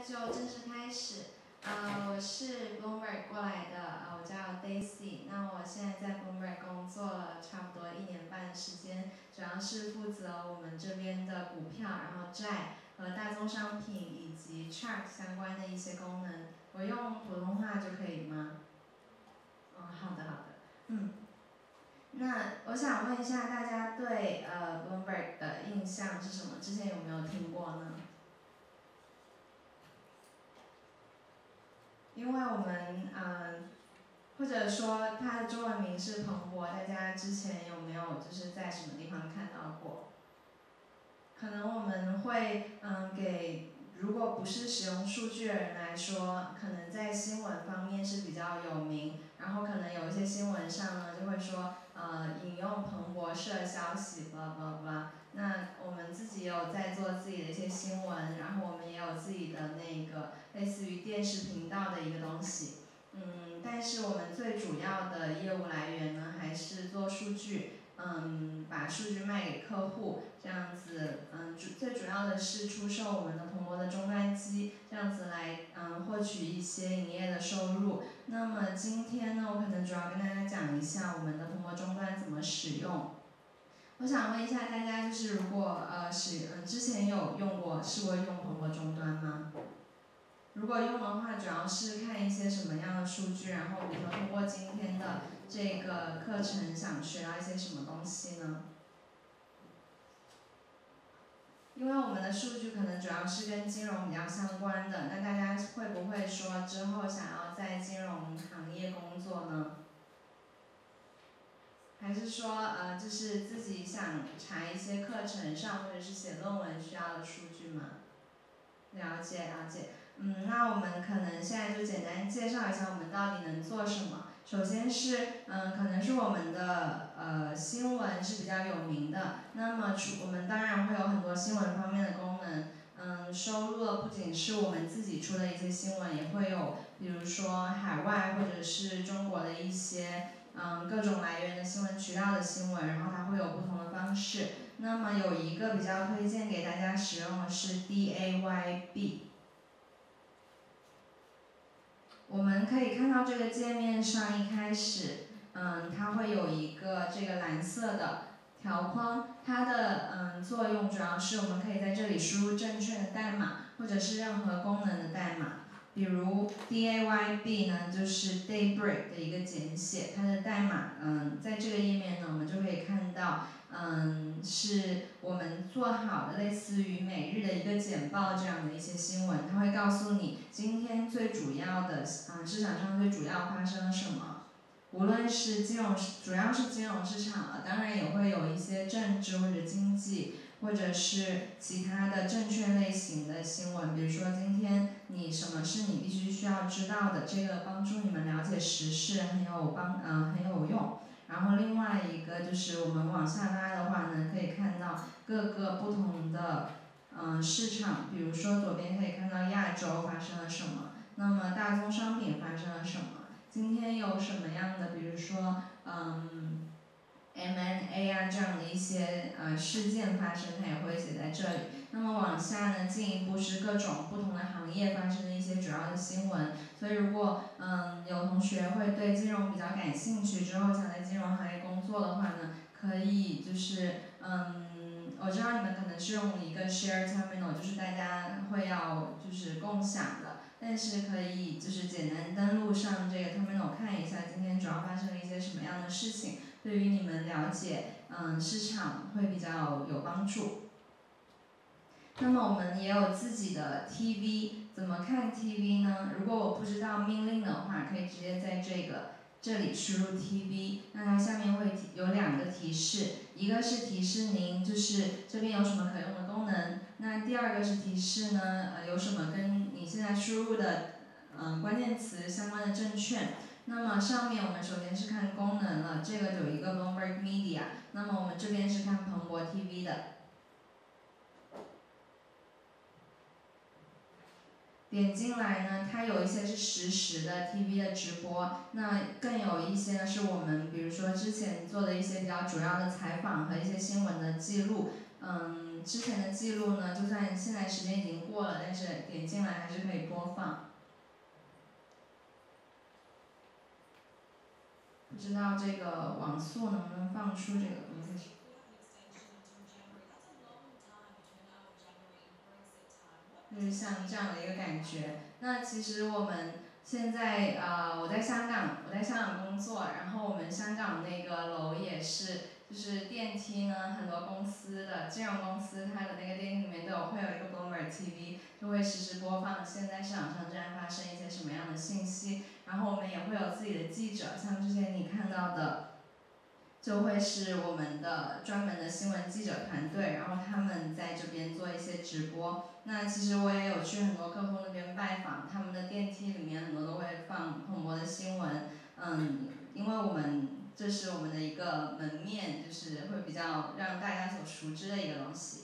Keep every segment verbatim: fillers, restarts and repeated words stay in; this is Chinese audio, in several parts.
就正式开始。呃，我是 Bloomberg 过来的，呃，我叫 Daisy。那我现在在 Bloomberg 工作了差不多一年半的时间，主要是负责我们这边的股票、然后债和大宗商品以及 chart 相关的一些功能。我用普通话就可以吗？哦，好的好的，嗯。那我想问一下大家对呃 Bloomberg 的印象是什么？之前有没有听过呢？因为我们嗯、呃，或者说它的中文名是彭博，大家之前有没有就是在什么地方看到过？可能我们会嗯给，如果不是使用数据的人来说，可能在新闻方面是比较有名，然后可能有一些新闻上呢就会说呃引用彭博社消息，blah blah blah。那我们自己也有在做自己的一些新闻，然后我们也有自己的那个类似于电视频道的一个东西。嗯，但是我们最主要的业务来源呢，还是做数据，嗯，把数据卖给客户，这样子，嗯，主最主要的是出售我们的彭博的终端机，这样子来，嗯，获取一些营业的收入。那么今天呢，我可能主要跟大家讲一下我们的彭博终端怎么使用。我想问一下大家，就是如果呃使，嗯，之前有用过试过用彭博终端吗？如果用的话，主要是看一些什么样的数据，然后比如说通过今天的这个课程，想学到一些什么东西呢？因为我们的数据可能主要是跟金融比较相关的，那大家会不会说之后想要在金融行业工作呢？还是说呃，就是自己想查一些课程上或者是写论文需要的数据吗？了解了解，嗯，那我们可能现在就简单介绍一下我们到底能做什么。首先是，嗯，可能是我们的呃新闻是比较有名的，那么除我们当然会有很多新闻方面的功能，嗯，收录的不仅是我们自己出的一些新闻，也会有比如说海外或者是中国的一些嗯各种来源的新闻渠道的新闻，然后它会有不同的方式。那么有一个比较推荐给大家使用的是 D A Y B。我们可以看到这个界面上一开始，嗯，它会有一个这个蓝色的条框，它的嗯作用主要是我们可以在这里输入正确的代码，或者是任何功能的代码。比如 D A Y B 呢，就是 Daybreak 的一个简写，它的代码，嗯，在这个页面呢，我们就可以看到，嗯，是我们做好的类似于每日的一个简报这样的一些新闻，它会告诉你今天最主要的，嗯，市场上最主要发生了什么。无论是金融，主要是金融市场了，当然也会有一些政治或者经济，或者是其他的证券类型的新闻，比如说今天你什么是你必须需要知道的，这个帮助你们了解时事很有帮，嗯，很有用。然后另外一个就是我们往下拉的话呢，可以看到各个不同的嗯市场，比如说左边可以看到亚洲发生了什么，那么大宗商品发生了什么，今天有什么样的，比如说嗯 M and A 啊这样的一些呃事件发生，它也会写在这里。那么往下呢，进一步是各种不同的行业发生的一些主要的新闻。所以如果嗯有同学会对金融比较感兴趣，之后想在金融行业工作的话呢，可以就是嗯。我知道你们可能是用一个 share terminal， 就是大家会要就是共享的，但是可以就是简单登录上这个 terminal 看一下今天主要发生了一些什么样的事情，对于你们了解嗯市场会比较有帮助。那么我们也有自己的 T V， 怎么看 T V 呢？如果我不知道命令的话，可以直接在这个这里输入 T V， 那它下面会有两个提示，一个是提示您就是这边有什么可用的功能，那第二个是提示呢，呃，有什么跟你现在输入的嗯、呃、关键词相关的证券。那么上面我们首先是看功能了，这个有一个 Bloomberg Media， 那么我们这边是看彭博 T V 的。点进来呢，它有一些是实时的 T V 的直播，那更有一些呢是我们比如说之前做的一些比较主要的采访和一些新闻的记录，嗯， 之前的记录呢，就算现在时间已经过了，但是点进来还是可以播放。不知道这个网速能不能放出这个东西？就是像这样的一个感觉。那其实我们现在呃，我在香港，我在香港工作，然后我们香港那个楼也是，就是电梯呢，很多公司的金融公司，它的那个电梯里面都有会有一个 Bloomberg T V，就会实时播放现在市场上正在发生一些什么样的信息。然后我们也会有自己的记者，像之前你看到的。就会是我们的专门的新闻记者团队，然后他们在这边做一些直播。那其实我也有去很多客户那边拜访，他们的电梯里面很多都会放彭博的新闻，嗯，因为我们这是我们的一个门面，就是会比较让大家所熟知的一个东西。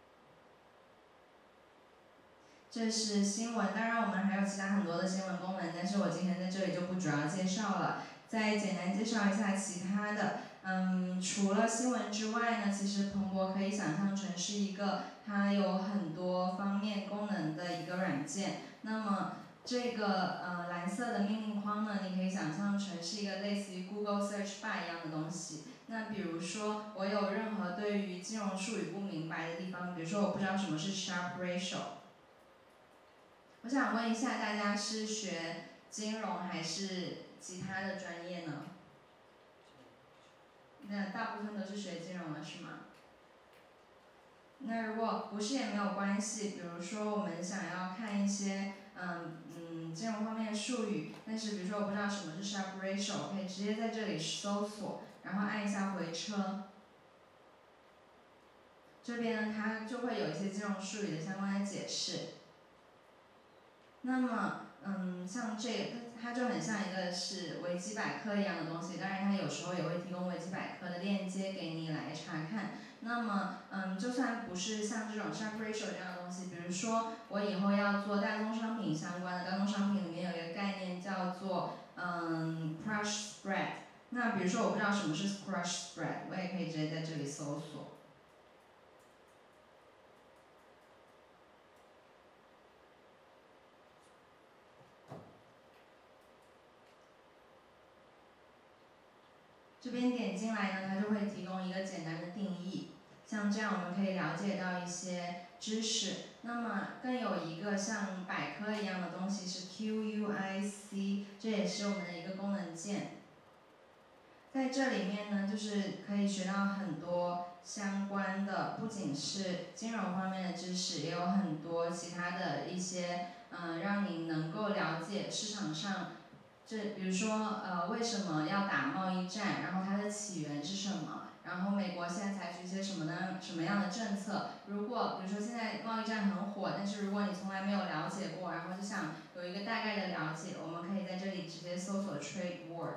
这是新闻，当然我们还有其他很多的新闻功能，但是我今天在这里就不主要介绍了。再简单介绍一下其他的，嗯，除了新闻之外呢，其实彭博可以想象成是一个它有很多方面功能的一个软件。那么这个呃蓝色的命令框呢，你可以想象成是一个类似于 Google Search Bar 一样的东西。那比如说我有任何对于金融术语不明白的地方，比如说我不知道什么是 Sharpe Ratio。我想问一下，大家是学金融还是其他的专业呢？那大部分都是学金融的是吗？那如果不是也没有关系，比如说我们想要看一些嗯嗯金融方面的术语，但是比如说我不知道什么是 Sharpe Ratio， 我可以直接在这里搜索，然后按一下回车。这边呢，它就会有一些金融术语的相关的解释。那么，嗯，像这个，它就很像一个是维基百科一样的东西，当然它有时候也会提供维基百科的链接给你来查看。那么，嗯，就算不是像这种 Sharpe Ratio 这样的东西，比如说我以后要做大宗商品相关的，大宗商品里面有一个概念叫做嗯 Crush Spread。那比如说我不知道什么是 Crush Spread，我也可以直接在这里搜索。这边点进来呢，它就会提供一个简单的定义，像这样我们可以了解到一些知识。那么更有一个像百科一样的东西是 Q U I C， 这也是我们的一个功能键。在这里面呢，就是可以学到很多相关的，不仅是金融方面的知识，也有很多其他的一些，嗯，让您能够了解市场上。这比如说，呃，为什么要打贸易战？然后它的起源是什么？然后美国现在采取一些什么呢？什么样的政策？如果比如说现在贸易战很火，但是如果你从来没有了解过，然后就想有一个大概的了解，我们可以在这里直接搜索 Trade War。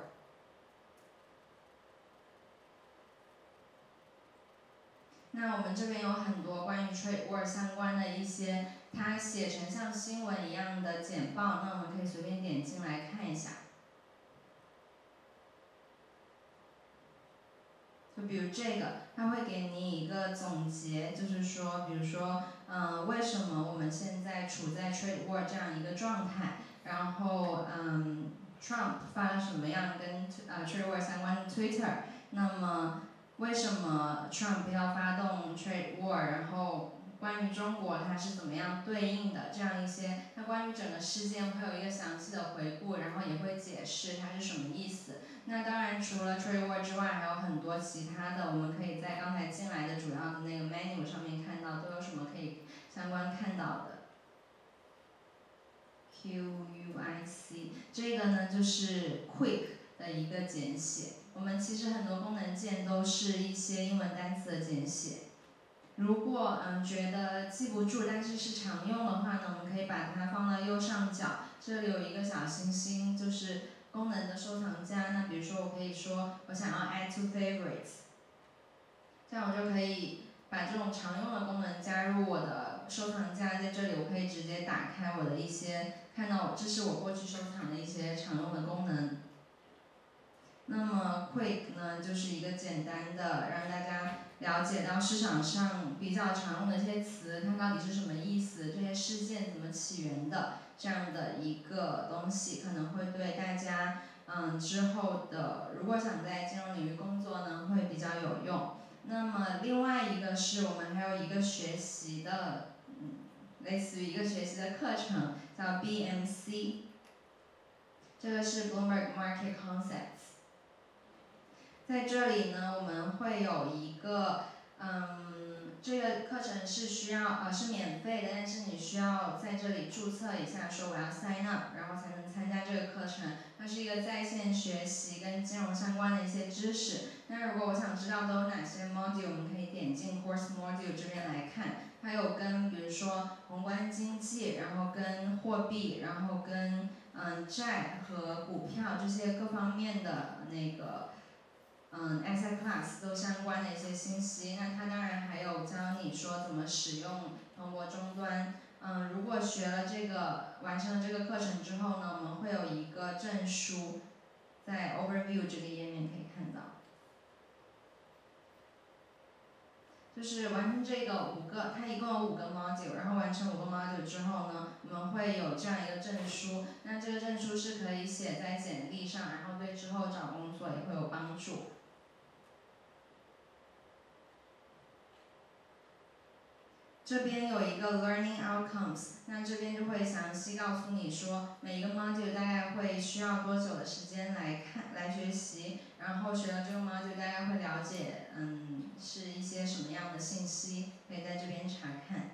那我们这边有很多关于 Trade War 相关的一些，它写成像新闻一样的简报，那我们可以随便点进来看一下。就比如这个，它会给你一个总结，就是说，比如说，嗯，为什么我们现在处在 Trade War 这样一个状态？然后，嗯 ，Trump 发了什么样跟呃 Trade War 相关的 Twitter？那么，为什么 Trump 要发动 Trade War？然后，关于中国它是怎么样对应的？这样一些，它关于整个事件会有一个详细的回顾，然后也会解释它是什么意思。那当然，除了 Trade War 之外，还有很多其他的，我们可以在刚才进来的主要的那个 menu 上面看到都有什么可以相关看到的。Q U I C 这个呢就是 Quick 的一个简写。我们其实很多功能键都是一些英文单词的简写。如果嗯觉得记不住，但是是常用的话呢，我们可以把它放到右上角，这里有一个小星星，就是功能的收藏夹。那比如说我可以说我想要 add to favorites， 这样我就可以把这种常用的功能加入我的收藏夹，在这里我可以直接打开我的一些，看到这是我过去收藏的一些常用的功能。那么 Quick 呢，就是一个简单的让大家了解到市场上比较常用的一些词，它到底是什么意思，这些事件怎么起源的，这样的一个东西可能会对大家嗯之后的如果想在金融领域工作呢会比较有用。那么另外一个是我们还有一个学习的，嗯，类似于一个学习的课程叫 B M C， 这个是 Bloomberg Market Concepts。在这里呢，我们会有一个，嗯，这个课程是需要呃是免费的，但是你需要在这里注册一下，说我要 sign up，然后才能参加这个课程。它是一个在线学习跟金融相关的一些知识。那如果我想知道都有哪些 module， 我们可以点进 course module 这边来看。它有跟比如说宏观经济，然后跟货币，然后跟嗯债和股票这些各方面的那个。嗯 asset class 都相关的一些信息，那它当然还有教你说怎么使用彭博终端。嗯，如果学了这个，完成了这个课程之后呢，我们会有一个证书，在 overview 这个页面可以看到。就是完成这个五个，它一共有五个 module， 然后完成五个 module 之后呢，我们会有这样一个证书。那这个证书是可以写在简历上，然后对之后找工作也会有帮助。这边有一个 learning outcomes， 那这边就会详细告诉你说每一个 module 大概会需要多久的时间来看来学习，然后学了这个 module 大概会了解嗯是一些什么样的信息，可以在这边查看。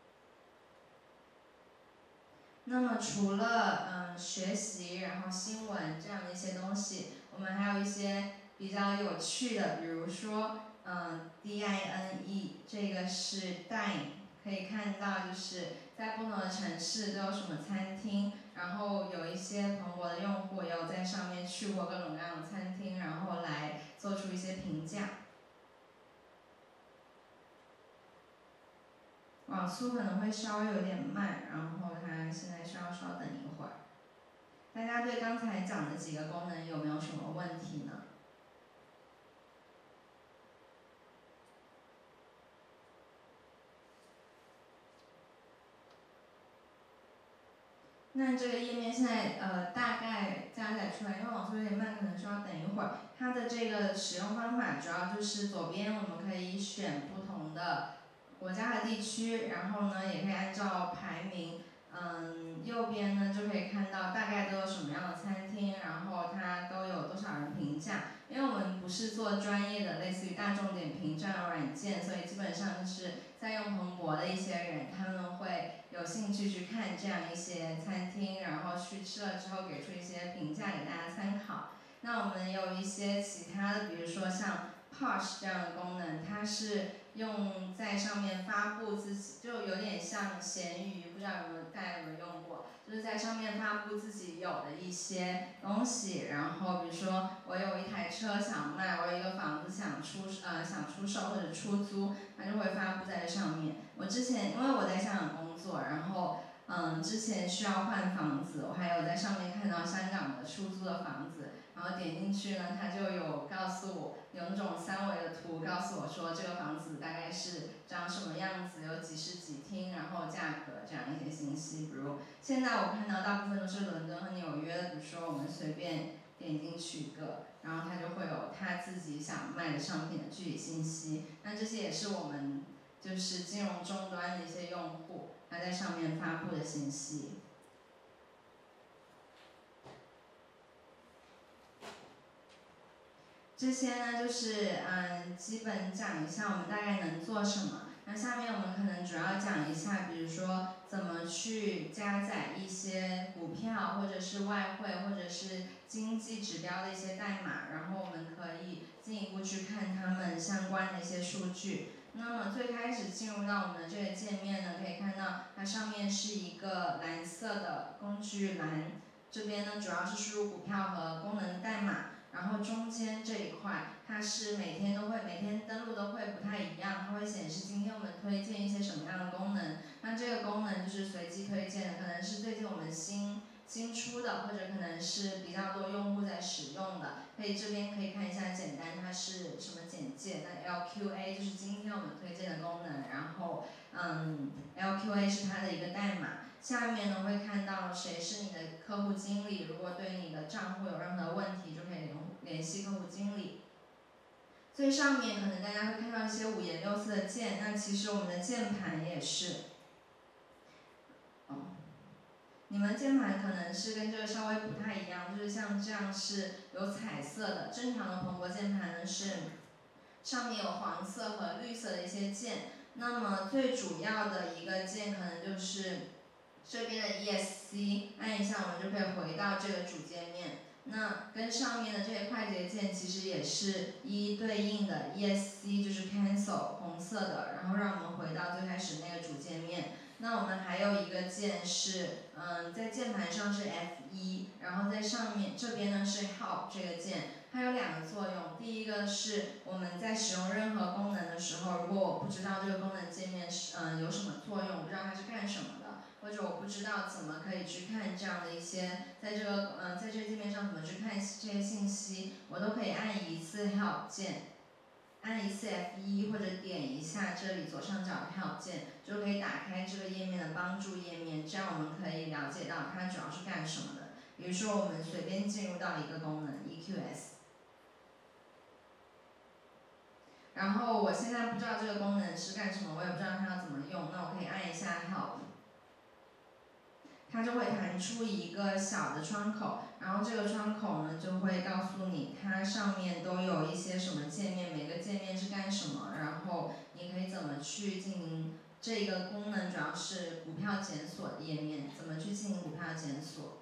那么除了嗯学习，然后新闻这样的一些东西，我们还有一些比较有趣的，比如说嗯 D I N E， 这个是 dine。可以看到，就是在不同的城市都有什么餐厅，然后有一些彭博的用户也有在上面去过各种各样的餐厅，然后来做出一些评价。网速可能会稍微有点慢，然后它现在需要稍等一会儿。大家对刚才讲的几个功能有没有什么问题呢？那这个页面现在呃大概加载出来，因为网速有点慢，可能需要等一会儿。它的这个使用方法主要就是左边我们可以选不同的国家和地区，然后呢也可以按照排名，嗯，右边呢就可以看到大概都有什么样的餐厅，然后它都有多少人评价。因为我们不是做专业的类似于大众点评这样的软件，所以基本上就是在用彭博的一些人，他们会有兴趣去看这样一些餐厅，然后去吃了之后给出一些评价给大家参考。那我们有一些其他的，比如说像 Posh 这样的功能，它是用在上面发布自己，就有点像闲鱼，不知道有没有大家有没有用过，就是在上面发布自己有的一些东西，然后比如说我有一台车想卖，我有一个房子想出呃想出售或者出租，它就会发布在这上面。我之前因为我在香港工作，然后嗯之前需要换房子，我还有在上面看到香港的出租的房子，然后点进去呢，它就有告诉我有那种三维的图，告诉我说这个房子大概是长什么样子，有几室几厅，然后价格这样一些信息。比如现在我看到大部分都是伦敦和纽约的，比如说我们随便点进去一个，然后它就会有他自己想卖的商品的具体信息。那这些也是我们就是金融终端的一些用户他在上面发布的信息。这些呢就是嗯基本讲一下我们大概能做什么。那下面我们可能主要讲一下，比如说怎么去加载一些股票或者是外汇或者是经济指标的一些代码，然后我们可以进一步去看它们相关的一些数据。那么最开始进入到我们的这个界面呢，可以看到它上面是一个蓝色的工具栏，这边呢主要是输入股票和功能代码。然后中间这一块，它是每天都会每天登录都会不太一样，它会显示今天我们推荐一些什么样的功能。那这个功能就是随机推荐的，可能是最近我们新新出的，或者可能是比较多用户在使用的，可以这边可以看一下简单它是什么简介。那 L Q A 就是今天我们推荐的功能，然后嗯 L Q A 是它的一个代码。下面呢会看到谁是你的客户经理，如果对你的账户有任何问题，就可以联联系客户经理。最上面可能大家会看到一些五颜六色的键，那其实我们的键盘也是。哦，你们键盘可能是跟这个稍微不太一样，就是像这样是有彩色的，正常的彭博键盘呢是上面有黄色和绿色的一些键。那么最主要的一个键可能就是这边的 E S C， 按一下我们就可以回到这个主界面。那跟上面的这些快捷键其实也是一一对应的 ，E S C 就是 cancel 红色的，然后让我们回到最开始那个主界面。那我们还有一个键是，嗯，在键盘上是 F 一，然后在上面这边呢是 Help 这个键，它有两个作用。第一个是我们在使用任何功能的时候，如果我不知道这个功能界面是嗯有什么作用，我不知道它是干什么的，或者我不知道怎么可以去看这样的一些，在这个嗯在这个界面上怎么去看这些信息，我都可以按一次 Help 键。按一次 F 一 或者点一下这里左上角的 Help 键，就可以打开这个页面的帮助页面，这样我们可以了解到它主要是干什么的。比如说我们随便进入到一个功能 E Q S， 然后我现在不知道这个功能是干什么，我也不知道它要怎么用，那我可以按一下 Help。它就会弹出一个小的窗口，然后这个窗口呢就会告诉你它上面都有一些什么界面，每个界面是干什么，然后你可以怎么去进行这个功能，主要是股票检索的页面，怎么去进行股票检索。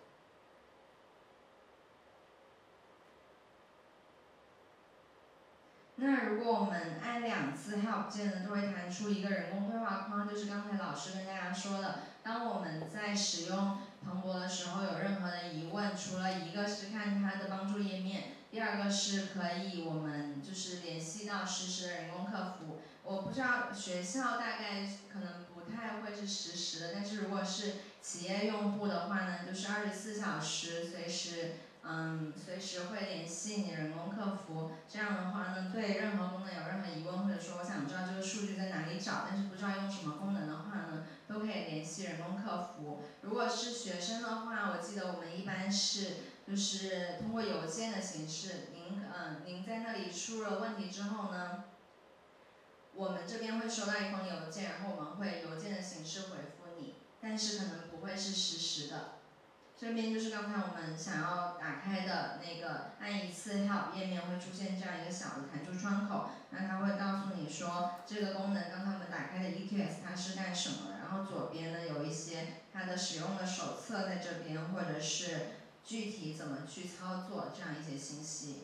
那如果我们按两次 Help 键呢，就会弹出一个人工对话框，就是刚才老师跟大家说的，当我们在使用彭博的时候有任何的疑问，除了一个是看它的帮助页面，第二个是可以我们就是联系到实时的人工客服。我不知道学校大概可能不太会是实时的，但是如果是企业用户的话呢，就是二十四小时随时。嗯，随时会联系你人工客服，这样的话呢，对任何功能有任何疑问，或者说我想知道这个数据在哪里找，但是不知道用什么功能的话呢，都可以联系人工客服。如果是学生的话，我记得我们一般是就是通过邮件的形式，您嗯您在那里输入了问题之后呢，我们这边会收到一封邮件，然后我们会邮件的形式回复你，但是可能不会是实时的。这边就是刚才我们想要打开的那个，按一次 Help 页面会出现这样一个小的弹出窗口，那它会告诉你说这个功能刚才我们打开的 E Q S 它是干什么的，然后左边呢有一些它的使用的手册在这边，或者是具体怎么去操作这样一些信息。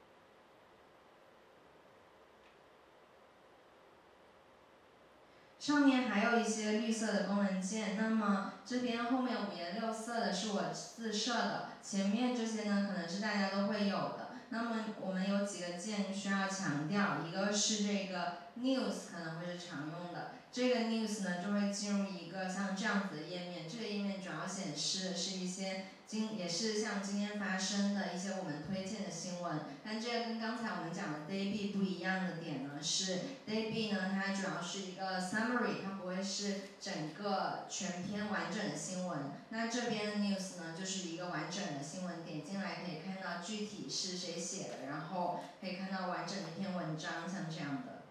上面还有一些绿色的功能键，那么这边后面五颜六色的是我自设的，前面这些呢可能是大家都会有的。那么我们有几个键需要强调，一个是这个 News 可能会是常用的，这个 News 呢就会进入一个像这样子的页面，这个页面主要显示的是一些今也是像今天发生的一些我们推荐的新闻，但这个跟刚才我们讲的 Dayb 不一样的点呢是 Dayb 呢它主要是一个 summary， 它不会是整个全篇完整的新闻。那这边的 news 呢就是一个完整的新闻，点进来可以看到具体是谁写的，然后可以看到完整的一篇文章，像这样的。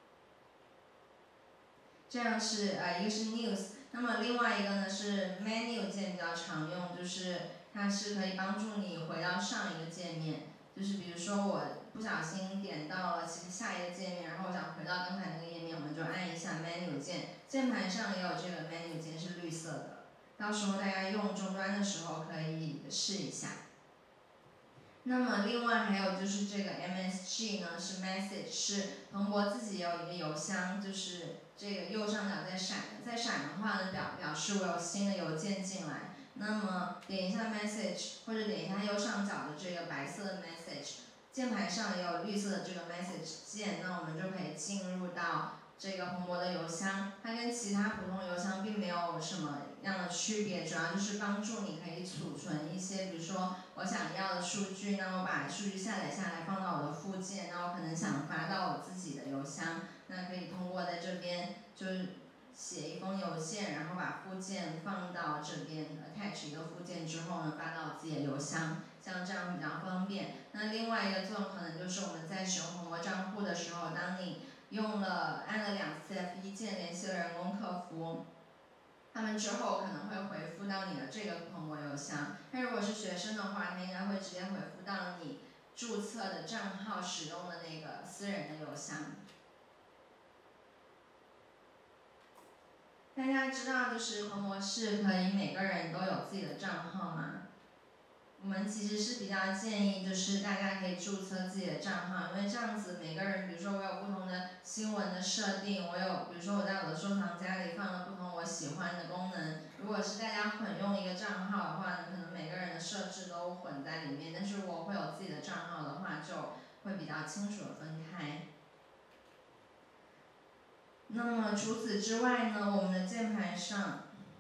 这样是呃一个是 news， 那么另外一个呢是 menu 键比较常用，就是它是可以帮助你回到上一个界面，就是比如说我不小心点到了其实下一个界面，然后我想回到刚才那个页面，我们就按一下 menu 键，键盘上也有这个 menu 键是绿色的，到时候大家用终端的时候可以试一下。那么另外还有就是这个 M S G 呢是 message， 是彭博自己有一个邮箱，就是这个右上角在闪，在闪的话呢表表示我有新的邮件进来。那么点一下 message 或者点一下右上角的这个白色的 message， 键盘上也有绿色的这个 message 键，那我们就可以进入到这个彭博的邮箱，它跟其他普通邮箱并没有什么样的区别，主要就是帮助你可以储存一些，比如说我想要的数据，那我把数据下载下来放到我的附件，那我可能想发到我自己的邮箱，那可以通过在这边就是写一封邮件，然后把附件放到这边 attach 一个附件之后呢，发到我自己的邮箱，像这样比较方便。那另外一个作用可能就是我们在使用红魔账户的时候，当你用了按了两次 F 一 键联系了人工客服，他们之后可能会回复到你的这个红魔邮箱。但如果是学生的话，他应该会直接回复到你注册的账号使用的那个私人的邮箱。大家知道就是红魔是可以每个人都有自己的账号吗？我们其实是比较建议，就是大家可以注册自己的账号，因为这样子每个人，比如说我有不同的新闻的设定，我有，比如说我在我的收藏夹里放了不同我喜欢的功能，如果是大家混用一个账号的话呢，可能每个人的设置都混在里面，但是我会有自己的账号的话，就会比较清楚的分开。那么除此之外呢，我们的键盘上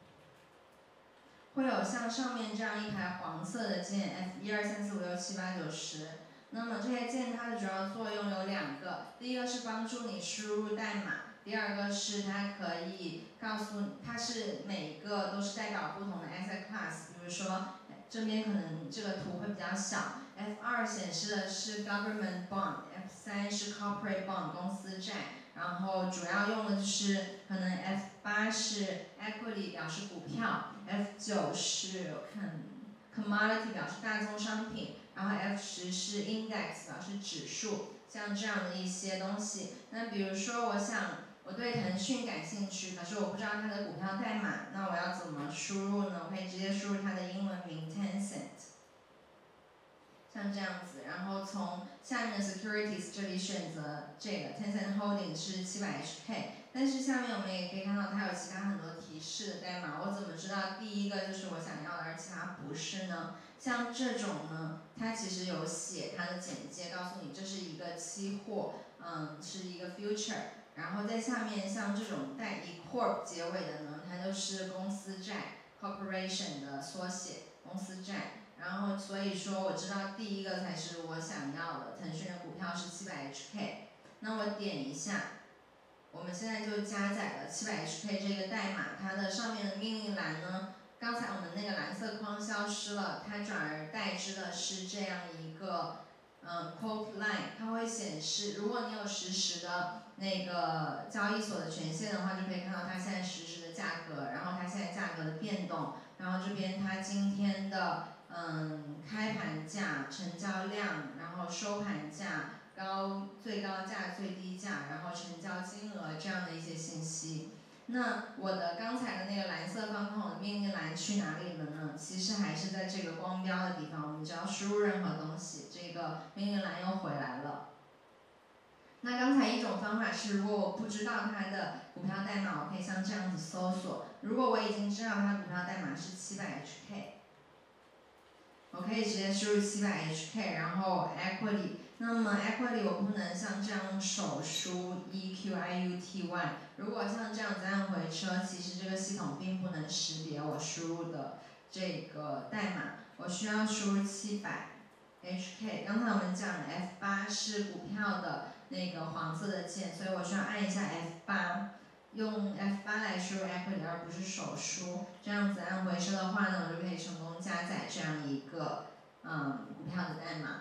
会有像上面这样一排黄色的键 F 一二三四五六七八九十，那么这些键它的主要作用有两个，第一个是帮助你输入代码，第二个是它可以告诉你，它是每个都是代表不同的 asset class， 比如说这边可能这个图会比较小 ，F 二显示的是 government bond，F 三是 corporate bond 公司债。然后主要用的就是可能 F 八是 equity 表示股票 ，F 九是我看 commodity 表示大宗商品，然后 F 十是 index 表示指数，像这样的一些东西。那比如说我想我对腾讯感兴趣，可是我不知道它的股票代码，那我要怎么输入呢？我可以直接输入它的英文名 Tencent。像这样子，然后从下面的 securities 这里选择这个 Tencent Holding 是七百 H K， 但是下面我们也可以看到它有其他很多提示的代码，我怎么知道第一个就是我想要的，而其他不是呢？像这种呢，它其实有写它的简介，告诉你这是一个期货，嗯，是一个 future， 然后在下面像这种带以 corp 结尾的呢，它就是公司债 corporation 的缩写，公司债。然后所以说我知道第一个才是我想要的，腾讯的股票是七百 H K， 那我点一下，我们现在就加载了七百 H K 这个代码，它的上面的命令栏呢，刚才我们那个蓝色框消失了，它转而代之的是这样一个嗯 quote line， 它会显示，如果你有实时的那个交易所的权限的话，就可以看到它现在实时的价格，然后它现在价格的变动，然后这边它今天的嗯，开盘价、成交量，然后收盘价、高最高价、最低价，然后成交金额这样的一些信息。那我的刚才的那个蓝色方框的命令栏去哪里了呢？其实还是在这个光标的地方，我们只要输入任何东西，这个命令栏又回来了。那刚才一种方法是，如果我不知道它的股票代码，我可以像这样子搜索。如果我已经知道它股票代码是七百 H K。我可以直接输入七百 H K， 然后 equity， 那么 equity 我不能像这样手输 E Q I U T Y， 如果像这样子按回车，其实这个系统并不能识别我输入的这个代码，我需要输入七百 H K。刚才我们讲的 F 八是股票的那个黄色的键，所以我需要按一下 F 八。用 F 八 来输入 equity 而不是手输，这样子按回车的话呢，我就可以成功加载这样一个嗯股票的代码。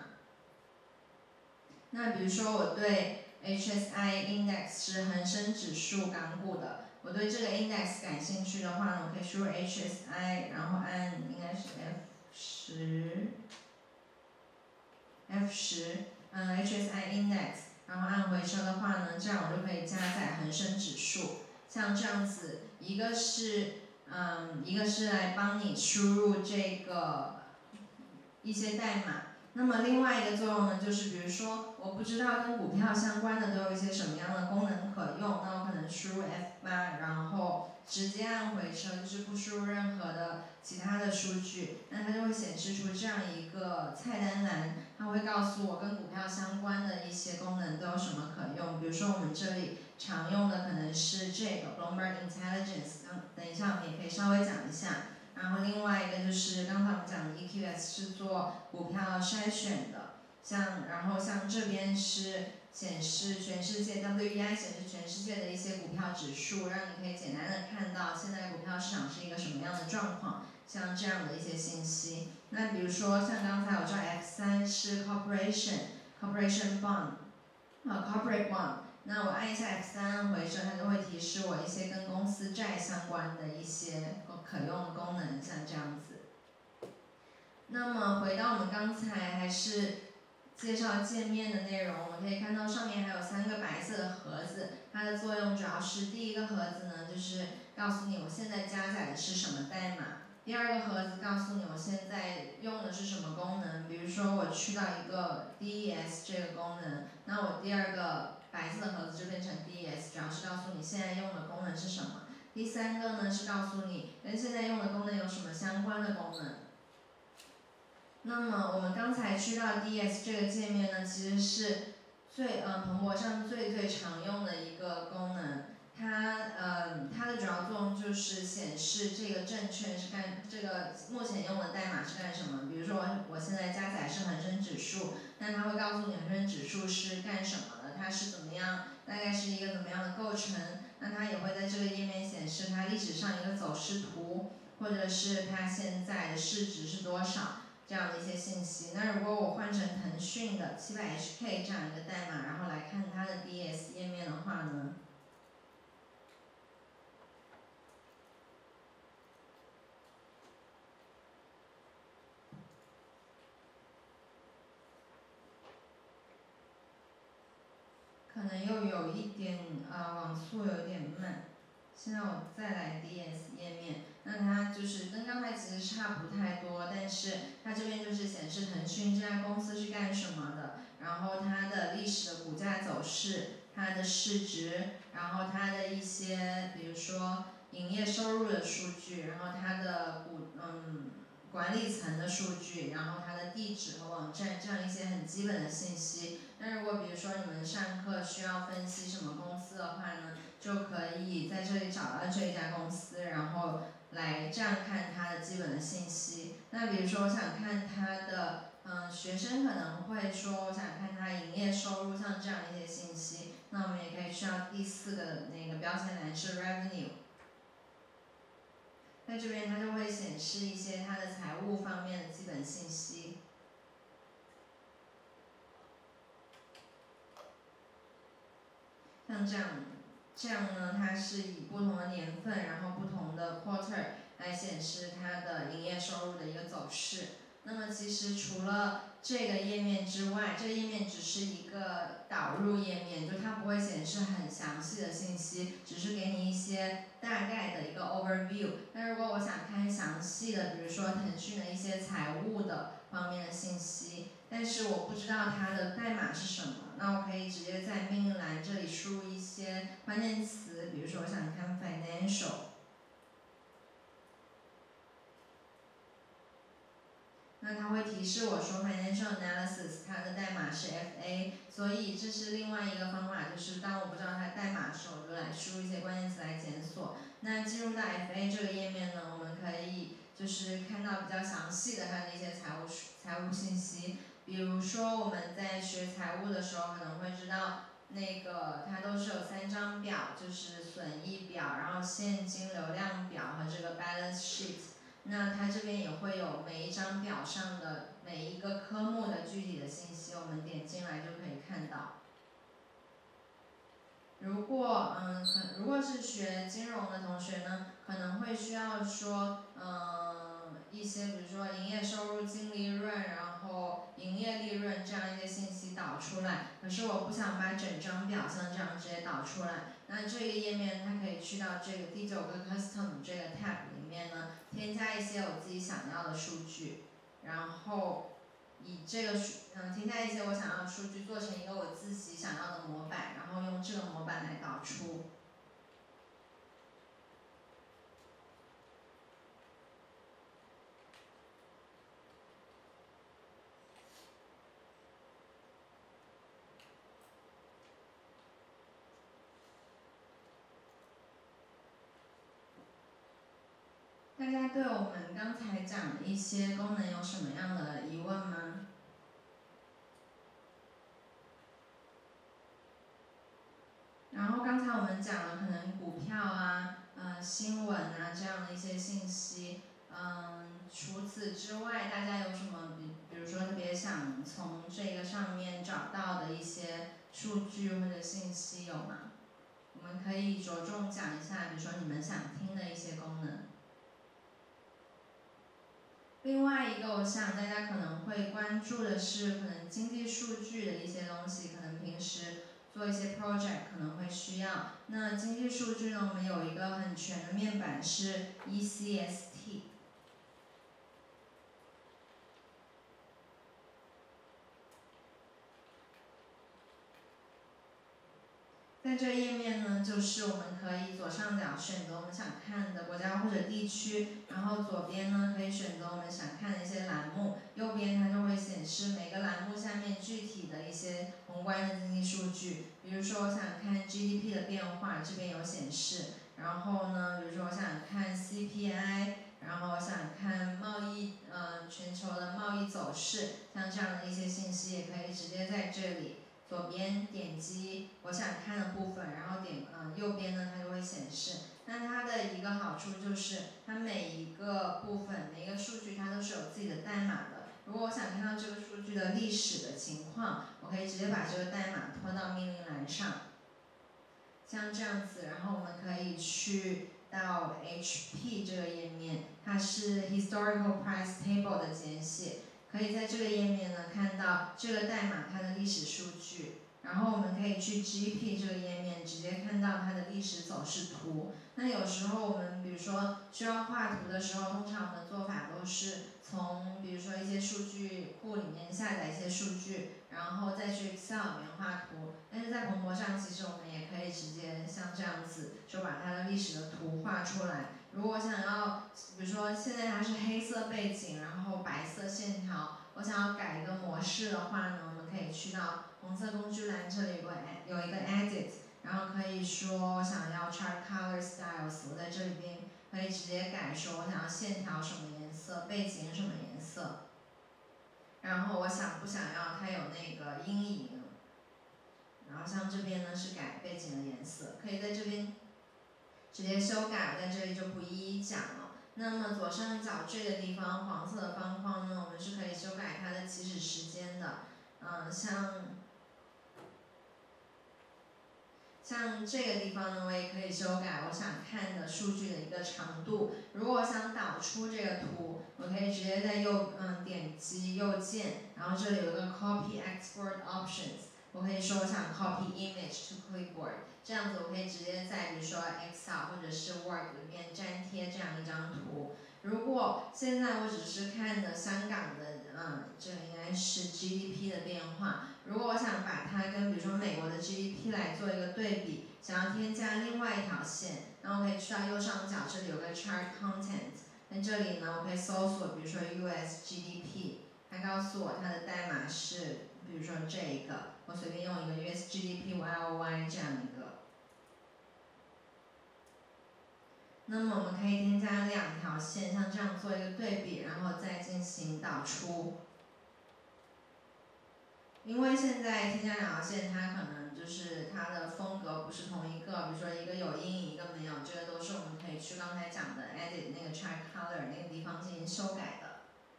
那比如说我对 H S I Index 是恒生指数港股的，我对这个 index 感兴趣的话呢，我可以输入 H S I， 然后按应该是 F 十 F 十，嗯 H S I Index。然后按回车的话呢，这样我就可以加载恒生指数。像这样子，一个是嗯，一个是来帮你输入这个一些代码。那么另外一个作用呢，就是比如说我不知道跟股票相关的都有一些什么样的功能可用，那我可能输入 F 八，然后直接按回车，就是不输入任何的其他的数据，那它就会显示出这样一个菜单栏，它会告诉我跟股票相关的一些功能都有什么可用。比如说我们这里常用的可能是这个 Bloomberg Intelligence， 等一下我们也可以稍微讲一下。然后另外一个就是刚才我们讲的 E Q S 是做股票筛选的，像然后像这边是显示全世界 W E I 显示全世界的一些股票指数，让你可以简单的看到现在股票市场是一个什么样的状况，像这样的一些信息。那比如说像刚才我知道 F 三是 corporation corporation bond， 啊 corporate bond， 那我按一下 F 三回车，它就会提示我一些跟公司债相关的一些可用的功能，像这样子。那么回到我们刚才还是介绍界面的内容，我们可以看到上面还有三个白色的盒子，它的作用主要是第一个盒子呢，就是告诉你我现在加载的是什么代码。第二个盒子告诉你我现在用的是什么功能，比如说我去到一个 D E S 这个功能，那我第二个白色的盒子就变成 D E S， 主要是告诉你现在用的功能是什么。第三个呢是告诉你跟现在用的功能有什么相关的功能。那么我们刚才去到 D E S 这个界面呢，其实是最呃彭博上最最常用的一个功能。它呃它的主要作用就是显示这个证券是干这个目前用的代码是干什么。比如说我我现在加载是恒生指数，那它会告诉你恒生指数是干什么的，它是怎么样，大概是一个怎么样的构成。那它也会在这个页面显示它历史上一个走势图，或者是它现在的市值是多少。这样的一些信息。那如果我换成腾讯的 七百 H K 这样一个代码，然后来看它的 D E S 页面的话呢，可能又有一点呃网速有点慢。现在我再来 D E S 页面，那它就是跟刚才其实差不太多，但是它这边就是显示腾讯这家公司是干什么的，然后它的历史的股价走势，它的市值，然后它的一些比如说营业收入的数据，然后它的股嗯管理层的数据，然后它的地址和网站，这样一些很基本的信息。那如果比如说你们上课需要分析什么公司的话呢，就可以在这里找到这一家公司，然后来这样看它的基本的信息。那比如说我想看它的，嗯，学生可能会说我想看它营业收入，像这样一些信息，那我们也可以去到第四个那个标签栏是 revenue， 在这边它就会显示一些它的财务方面的基本信息。像这样，这样呢，它是以不同的年份，然后不同的 quarter 来显示它的营业收入的一个走势。那么其实除了这个页面之外，这个页面只是一个导入页面，就它不会显示很详细的信息，只是给你一些大概的一个 overview。那如果我想看详细的，比如说腾讯的一些财务的方面的信息，但是我不知道它的代码是什么，那我可以直接在命令栏这里输入一些关键词，比如说我想看 financial， 那它会提示我说 financial analysis 它的代码是 F A， 所以这是另外一个方法，就是当我不知道它代码的时候，我就来输入一些关键词来检索。那进入到 F A 这个页面呢，我们可以就是看到比较详细的它的一些财务财务信息。比如说我们在学财务的时候可能会知道，那个它都是有三张表，就是损益表，然后现金流量表和这个 balance sheet。那它这边也会有每一张表上的每一个科目的具体的信息，我们点进来就可以看到。如果嗯可如果是学金融的同学呢，可能会需要说嗯一些比如说营业收入、净利润，然后营业利润这样一些信息导出来。可是我不想把整张表像这样直接导出来，那这个页面它可以去到这个第九个 Custom 这个 tab 里面呢，添加一些我自己想要的数据，然后以这个数，嗯，添加一些我想要的数据，做成一个我自己想要的模板，然后用这个模板来导出。 大家对我们刚才讲的一些功能有什么样的疑问吗？然后刚才我们讲了可能股票啊、呃新闻啊这样的一些信息，嗯，除此之外，大家有什么比比如说特别想从这个上面找到的一些数据或者信息有吗？我们可以着重讲一下，比如说你们想听的一些功能。另外一个，我想大家可能会关注的是，可能经济数据的一些东西，可能平时做一些 project 可能会需要。那经济数据呢，我们有一个很全的面板是 E C S T。在这页面呢，就是我们可以左上角选择我们想看的国家或者地区，然后左边呢可以选择我们想看的一些栏目，右边它就会显示每个栏目下面具体的一些宏观的经济数据。比如说我想看 G D P 的变化，这边有显示。然后呢，比如说我想看 C P I， 然后我想看贸易，呃，全球的贸易走势，像这样的一些信息也可以直接在这里。左边点击我想看的部分，然后点嗯、呃、右边呢它就会显示。那它的一个好处就是它每一个部分每一个数据它都是有自己的代码的。如果我想看到这个数据的历史的情况，我可以直接把这个代码拖到命令栏上，像这样子。然后我们可以去到 H P 这个页面，它是 Historical Price Table 的简写。可以在这个页面呢看到这个代码它的历史数据，然后我们可以去 G P 这个页面直接看到它的历史走势图。那有时候我们比如说需要画图的时候，通常我们的做法都是从比如说一些数据库里面下载一些数据，然后再去 Excel 里面画图。但是在蓬勃上，其实我们也可以直接像这样子，就把它的历史的图画出来。如果我想要，比如说现在它是黑色背景，然后白色线条，我想要改一个模式的话呢，我们可以去到红色工具栏，这里有个有一个 Edit， 然后可以说我想要 Chart Color Styles， 我在这里边可以直接改说我想要线条什么颜色，背景什么颜色，然后我想不想要它有那个阴影，然后像这边呢是改背景的颜色，可以在这边直接修改，在这里就不一一讲了。那么左上角这个地方黄色的方框呢，我们是可以修改它的起始时间的。嗯，像像这个地方呢，我也可以修改我想看的数据的一个长度。如果我想导出这个图，我可以直接在右嗯点击右键，然后这里有一个 Copy Export Options。我可以说我想 copy image to clipboard， 这样子我可以直接在比如说 Excel 或者是 Word 里面粘贴这样一张图。如果现在我只是看的香港的，嗯，这个应该是 G D P 的变化。如果我想把它跟比如说美国的 G D P 来做一个对比，想要添加另外一条线，那我可以去到右上角，这里有个 Chart Content， 在这里呢，我可以搜索，比如说 U S G D P， 它告诉我它的代码是，比如说这一个。我随便用一个 U S G D P Y O Y 这样一个，那么我们可以添加两条线，像这样做一个对比，然后再进行导出。因为现在添加两条线，它可能就是它的风格不是同一个，比如说一个有阴影，一个没有，这个都是我们可以去刚才讲的 Edit 那个 Chart Color 那个地方进行修改的。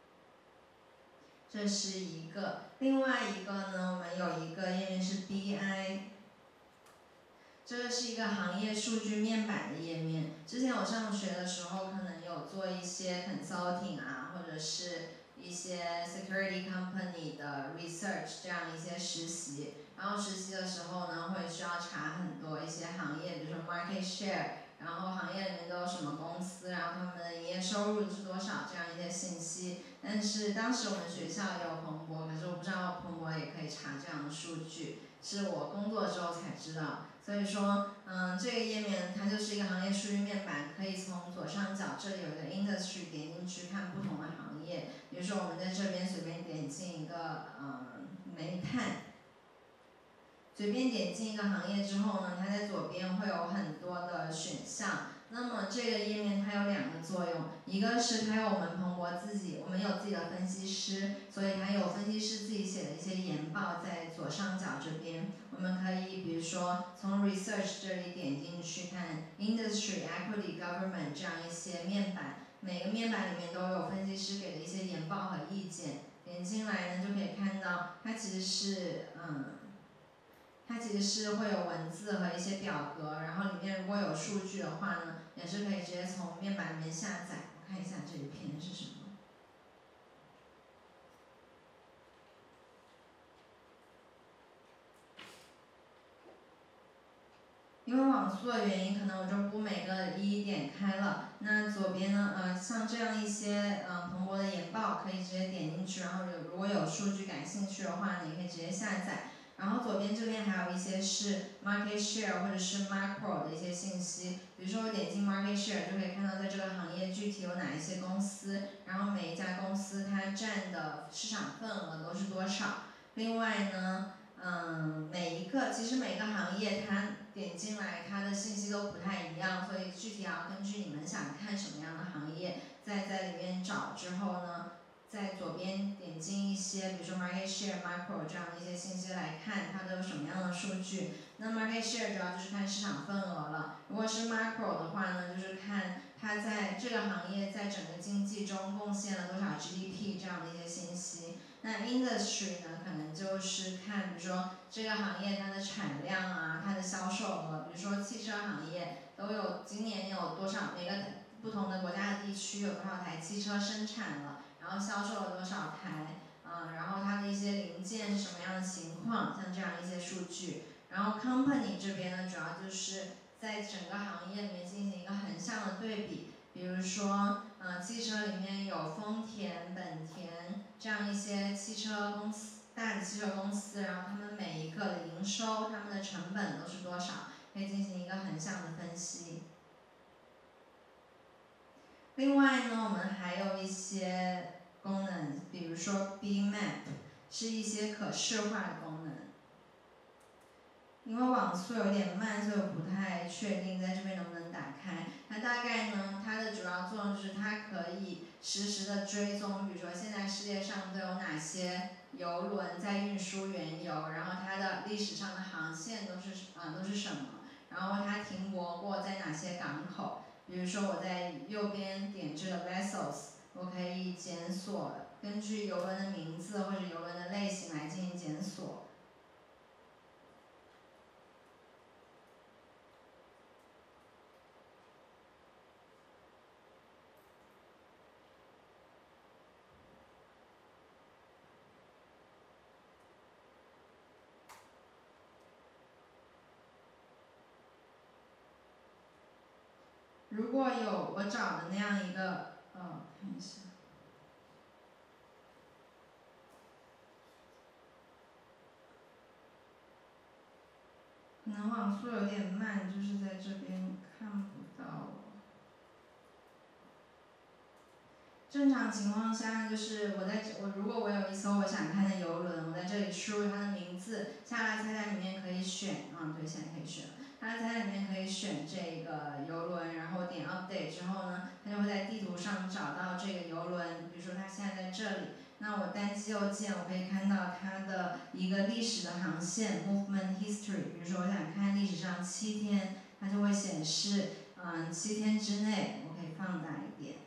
这是一个，另外一个呢，我们有一个页面是 B I， 这个是一个行业数据面板的页面。之前我上学的时候，可能有做一些 consulting 啊，或者是一些 security company 的 research 这样一些实习。然后实习的时候呢，会需要查很多一些行业，比如说 market share， 然后行业里面都有什么公司，然后他们的营业收入是多少这样一些信息。但是当时我们学校也有蓬勃，可是我不知道蓬勃也可以查这样的数据，是我工作之后才知道。所以说，嗯，这个页面它就是一个行业数据面板，可以从左上角这里有一个 industry 点进去看不同的行业。比如说我们在这边随便点进一个，嗯，煤炭。随便点进一个行业之后呢，它在左边会有很多的选项， 那么这个页面它有两个作用，一个是它有我们彭博自己，我们有自己的分析师，所以它有分析师自己写的一些研报在左上角这边，我们可以比如说从 research 这里点进去看 industry equity government 这样一些面板，每个面板里面都有分析师给的一些研报和意见，点进来呢就可以看到它其实是嗯。它其实是会有文字和一些表格，然后里面如果有数据的话呢，也是可以直接从面板里面下载。我看一下这一篇是什么。因为网速的原因，可能我就不每个一一点开了。那左边呢，呃，像这样一些呃彭博的研报，可以直接点进去，然后有如果有数据感兴趣的话呢，也可以直接下载。然后左边这边还有一些是 market share 或者是 macro 的一些信息，比如说我点进 market share 就可以看到在这个行业具体有哪一些公司，然后每一家公司它占的市场份额都是多少。另外呢，嗯，每一个其实每个行业它点进来它的信息都不太一样，所以具体要根据你们想看什么样的行业，再在里面找之后呢，在左边点进一些，比如说 market share、macro 这样的一些信息来看，它都有什么样的数据。那 market share 主要就是看市场份额了，如果是 macro 的话呢，就是看它在这个行业在整个经济中贡献了多少 G D P 这样的一些信息。那 industry 呢，可能就是看，比如说这个行业它的产量啊，它的销售额，比如说汽车行业都有今年有多少，每个不同的国家的地区有多少台汽车生产了，然后销售了多少台，嗯，然后它的一些零件是什么样的情况，像这样一些数据。然后 company 这边呢，主要就是在整个行业里面进行一个横向的对比。比如说，呃，汽车里面有丰田、本田这样一些汽车公司，大的汽车公司，然后他们每一个的营收、他们的成本都是多少，可以进行一个横向的分析。另外呢，我们还有一些功能，比如说 B map， 是一些可视化的功能。因为网速有点慢，所以我不太确定在这边能不能打开。它大概呢，它的主要作用就是它可以实时的追踪，比如说现在世界上都有哪些邮轮在运输原油，然后它的历史上的航线都是啊、呃、都是什么，然后它停泊过在哪些港口。比如说我在右边点这个 vessels， 我可以检索，根据邮轮的名字或者邮轮的类型来进行检索。如果有我找的那样一个，呃，看一下，可能网速有点慢，就是在这边看不到。正常情况下就是我在我如果我有一艘我想看的邮轮，我在这里输入它的名字，下拉菜单里面可以选，啊对，现在可以选了。下拉菜单里面可以选这个邮轮，然后点 update 之后呢，它就会在地图上找到这个邮轮，比如说它现在在这里。那我单击右键，我可以看到它的一个历史的航线 movement history。比如说我想看历史上七天，它就会显示，嗯，七天之内，我可以放大一点。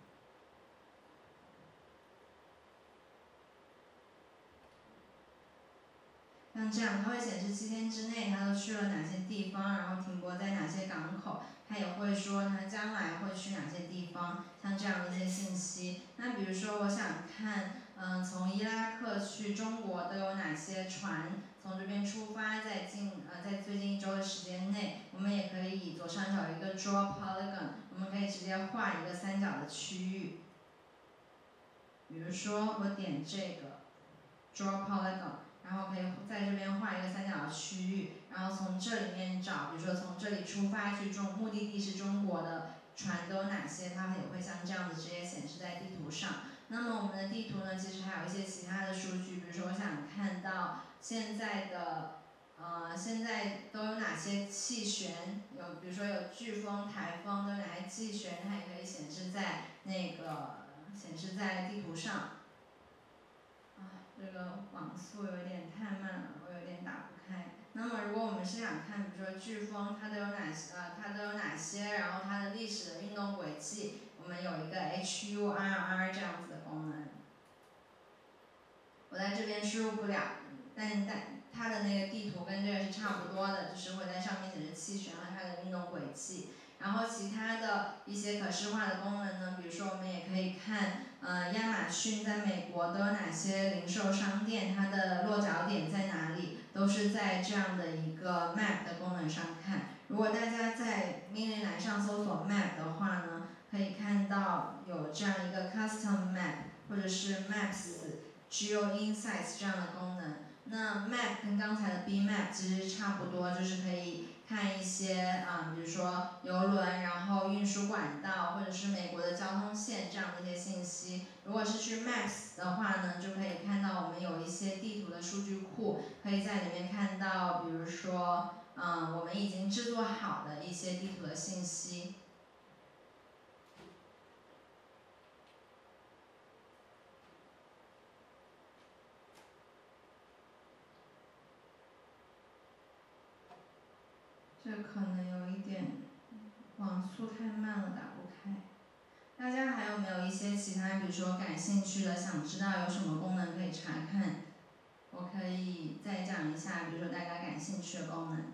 像这样，它会显示七天之内它都去了哪些地方，然后停泊在哪些港口，它也会说它将来会去哪些地方，像这样的一些信息。那比如说我想看，嗯，从伊拉克去中国都有哪些船从这边出发，在近呃在最近一周的时间内，我们也可以左上角有一个 draw polygon， 我们可以直接画一个三角的区域。比如说我点这个 draw polygon。然后可以在这边画一个三角的区域，然后从这里面找，比如说从这里出发去中目的地是中国的船都有哪些，它也会像这样子直接显示在地图上。那么我们的地图呢，其实还有一些其他的数据，比如说我想看到现在的呃，现在都有哪些气旋？有比如说有飓风、台风，都有哪些气旋？它也可以显示在那个显示在地图上。啊，这个网速有点太慢了，我有点打不开。那么如果我们是想看，比如说飓风，它都有哪些？呃，它都有哪些？然后它的历史的运动轨迹，我们有一个 H U R R 这样子的功能。我在这边输入不了，但但它的那个地图跟这个是差不多的，就是会在上面显示气旋和它的运动轨迹。然后其他的一些可视化的功能呢，比如说我们也可以看，呃，亚马逊在美国都有哪些零售商店，它的落脚点在哪里，都是在这样的一个 map 的功能上看。如果大家在命令栏上搜索 map 的话呢，可以看到有这样一个 custom map 或者是 maps。Geo Insights 这样的功能，那 Map 跟刚才的 B Map 其实差不多，就是可以看一些啊、嗯，比如说邮轮，然后运输管道，或者是美国的交通线这样的一些信息。如果是去 Maps 的话呢，就可以看到我们有一些地图的数据库，可以在里面看到，比如说，嗯，我们已经制作好的一些地图的信息。这可能有一点网速太慢了，打不开。大家还有没有一些其他，比如说感兴趣的，想知道有什么功能可以查看？我可以再讲一下，比如说大家感兴趣的功能。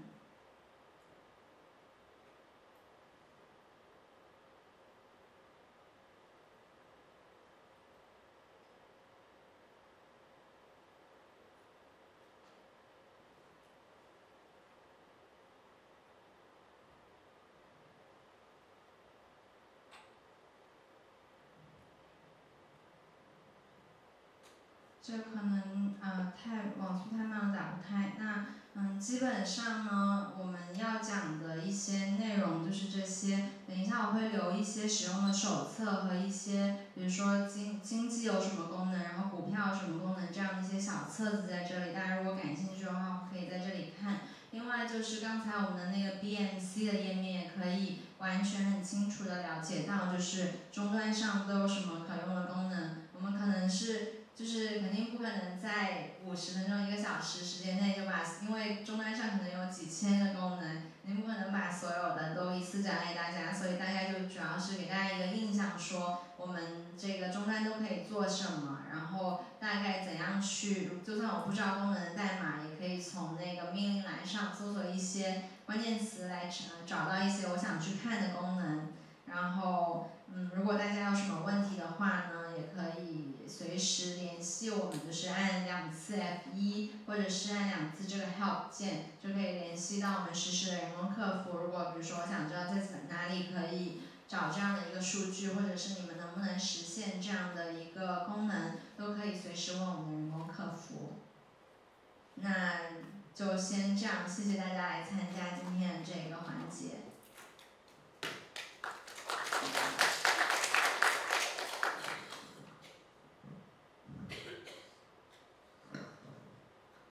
这可能呃太网速太慢了，打不开。那嗯，基本上呢，我们要讲的一些内容就是这些。等一下我会留一些使用的手册和一些，比如说经经济有什么功能，然后股票有什么功能这样的一些小册子在这里。大家如果感兴趣的话，可以在这里看。另外就是刚才我们的那个 B M C 的页面也可以完全很清楚的了解到，就是终端上都有什么可用的功能。我们可能是。就是肯定不可能在五十分钟一个小时时间内就把，因为终端上可能有几千个功能，肯定不可能把所有的都一次讲给大家，所以大概就主要是给大家一个印象，说我们这个终端都可以做什么，然后大概怎样去，就算我不知道功能的代码，也可以从那个命令栏上搜索一些关键词来找到一些我想去看的功能，然后嗯，如果大家有什么问题的话呢，也可以随时联系我们，就是按两次 F 一 或者是按两次这个 Help 键，就可以联系到我们实时的人工客服。如果比如说我想知道在哪里可以找这样的一个数据，或者是你们能不能实现这样的一个功能，都可以随时问我们的人工客服。那就先这样，谢谢大家来参加今天的这个环节。